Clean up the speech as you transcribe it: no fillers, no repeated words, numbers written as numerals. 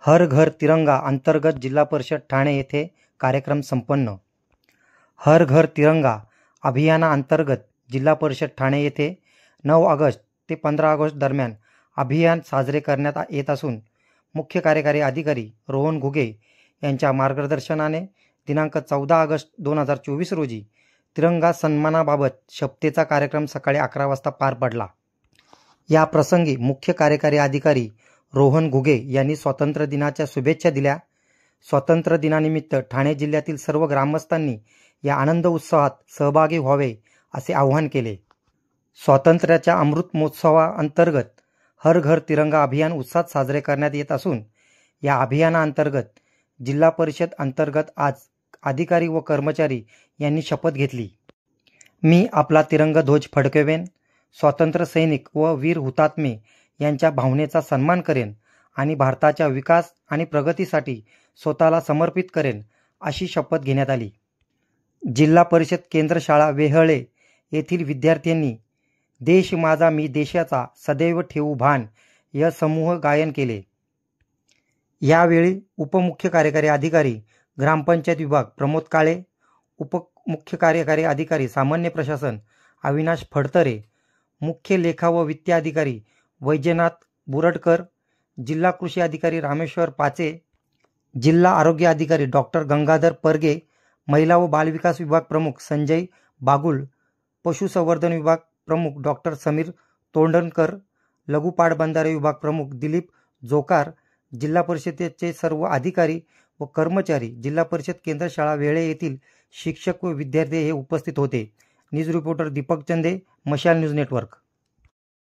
हर घर तिरंगा अंतर्गत जिल्हा परिषद ठाणे येथे कार्यक्रम संपन्न। हर घर तिरंगा अभियानाअंतर्गत जिल्हा परिषद ठाणे येथे 9 ऑगस्ट ते 15 ऑगस्ट दरम्यान अभियान साजरे करण्यात येत असून मुख्य कार्यकारी अधिकारी रोहन घुगे यांच्या मार्गदर्शनाने दिनांक 14 ऑगस्ट 2024 रोजी तिरंगा सन्मानाबाबत शपथेचा कार्यक्रम सकाळी 11 वाजता पार पडला। या प्रसंगी मुख्य कार्यकारी अधिकारी रोहन घुगे यांनी स्वातंत्र्य दिनाच्या शुभेच्छा दिल्या। स्वातंत्र्य दिनानिमित्त ठाणे जिल्ह्यातील सर्व ग्रामस्थांनी या आनंद उत्सवात सहभागी व्हावे असे आवाहन केले। स्वातंत्र्याच्या अमृत महोत्सवाअंतर्गत हर घर तिरंगा अभियान उत्साहात साजरे करण्यात येत असून या अभियानाअंतर्गत जिल्हा परिषद अंतर्गत आज अधिकारी व कर्मचारी यांनी शपथ घेतली। मी आपला तिरंगा ध्वज फडकवेन, स्वातंत्र्य सैनिक व वीर हुतात्मे यांच्या भावनेचा सन्मान करेन आणि भारताच्या विकास आणि प्रगतीसाठी स्वतःला समर्पित करेन अशी शपथ घेण्यात आली। जिल्हा परिषद केंद्र शाळा वेहळे येथील विद्यार्थ्यांनी देश माझा मी देशाचा सदैव ठेवू भान या समूह गायन केले। यावेळी उपमुख्य कार्यकारी अधिकारी ग्रामपंचायत विभाग प्रमोद काळे, उपमुख्य कार्यकारी अधिकारी सामान्य प्रशासन अविनाश फडतरे, मुख्य लेखा व वित्त अधिकारी वैजनाथ बुरडकर, जिल्हा कृषी अधिकारी रामेश्वर पाचे, जिल्हा आरोग्य अधिकारी डॉक्टर गंगाधर परगे, महिला व बालविकास विभाग प्रमुख संजय बागुल, पशुसंवर्धन विभाग प्रमुख डॉक्टर समीर तोंडणकर, लघु पाटबंधारे विभाग प्रमुख दिलीप जोकार, जिल्हा परिषदेचे सर्व अधिकारी व कर्मचारी, जिल्हा परिषद केंद्र शाळा वेळे येथील शिक्षक व विद्यार्थी हे उपस्थित होते। न्यूज रिपोर्टर दीपक चंदे, मशाल न्यूज नेटवर्क।